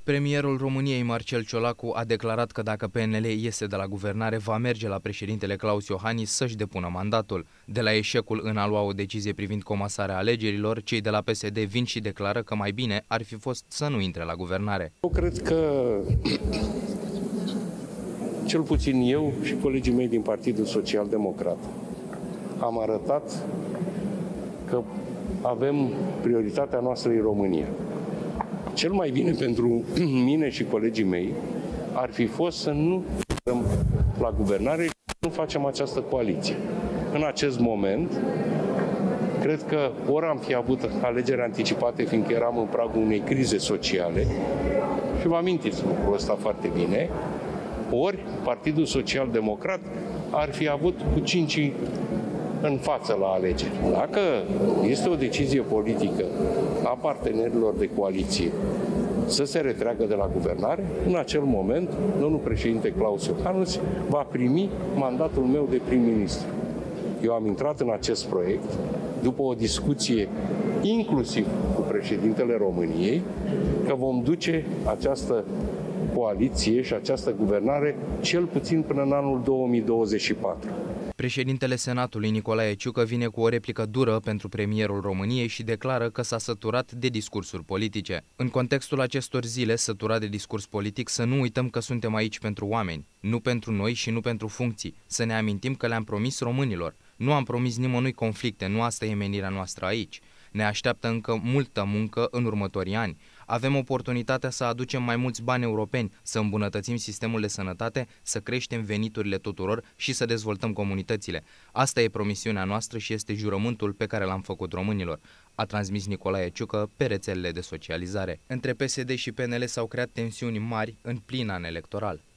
Premierul României, Marcel Ciolacu, a declarat că dacă PNL iese de la guvernare, va merge la președintele Claus Iohannis să-și depună mandatul. De la eșecul în a lua o decizie privind comasarea alegerilor, cei de la PSD vin și declară că mai bine ar fi fost să nu intre la guvernare. Eu cred că, cel puțin eu și colegii mei din Partidul Social Democrat, am arătat că avem prioritatea noastră în România. Cel mai bine pentru mine și colegii mei ar fi fost să nu intrăm la guvernare și să nu facem această coaliție. În acest moment, cred că ori am fi avut alegeri anticipate, fiindcă eram în pragul unei crize sociale, și vă amintiți lucrul ăsta foarte bine, ori Partidul Social Democrat ar fi avut cu 5 în față la alegeri. Dacă este o decizie politică a partenerilor de coaliție să se retragă de la guvernare, în acel moment, domnul președinte Claus Iohannis va primi mandatul meu de prim-ministru. Eu am intrat în acest proiect după o discuție inclusiv cu președintele României că vom duce această coaliție și această guvernare cel puțin până în anul 2024. Președintele Senatului, Nicolae Ciucă, vine cu o replică dură pentru premierul României și declară că s-a săturat de discursuri politice. În contextul acestor zile, săturat de discurs politic, să nu uităm că suntem aici pentru oameni, nu pentru noi și nu pentru funcții. Să ne amintim că le-am promis românilor. Nu am promis nimănui conflicte, nu asta e menirea noastră aici. Ne așteaptă încă multă muncă în următorii ani. Avem oportunitatea să aducem mai mulți bani europeni, să îmbunătățim sistemul de sănătate, să creștem veniturile tuturor și să dezvoltăm comunitățile. Asta e promisiunea noastră și este jurământul pe care l-am făcut românilor, a transmis Nicolae Ciucă pe rețelele de socializare. Între PSD și PNL s-au creat tensiuni mari în plin an electoral.